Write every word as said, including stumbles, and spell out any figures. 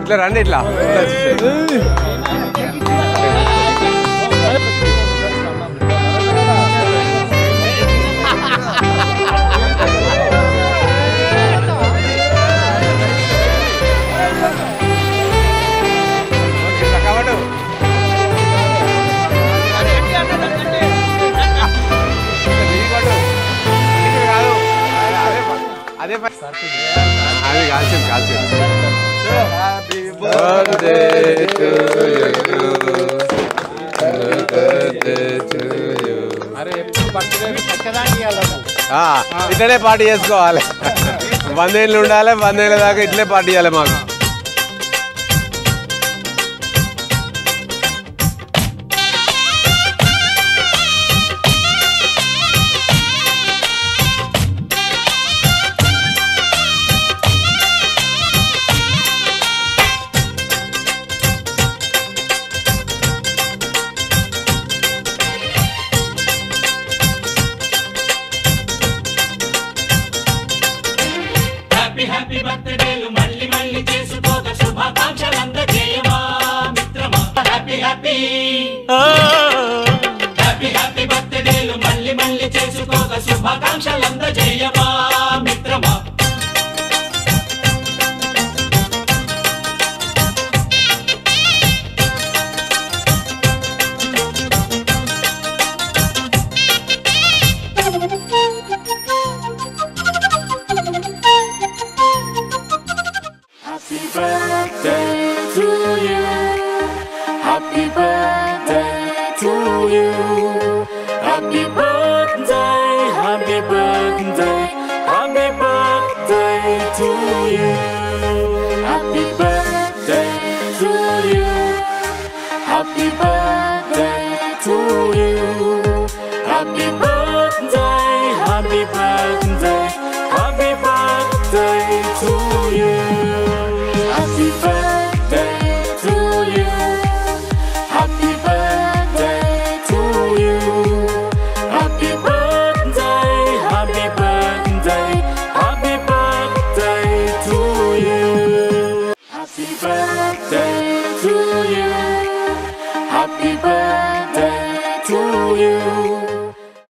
ఇట్లా రండి ఇట్లా అదే అది కాల్చింది కాల్చింది happy birthday to you birthday to you అరే బర్త్డే పక్కదానికి వెళ్ళాలి ఇట్లనే పార్టీ చేసుకోవాలి వందేళ్ళు ఉండాలి వందేళ్ళ దాకా ఇట్లే పార్టీ చేయాలి మాకు హ్యాపీ బర్త్డేలు మళ్ళీ మళ్ళీ చేసుకోక శుభాకాంక్షలు అందజేయమా మిత్రమా హ్యాపీ హ్యాపీ హ్యాపీ హ్యాపీ బర్త్డేలు మళ్ళీ మళ్ళీ చేసుకోక శుభాకాంక్షలు అందజేయమా మిత్రమా Happy birthday to you. Happy birthday to you. Happy birthday, happy birthday, happy birthday to you. Happy birthday to you. Happy birthday to you. Happy birthday.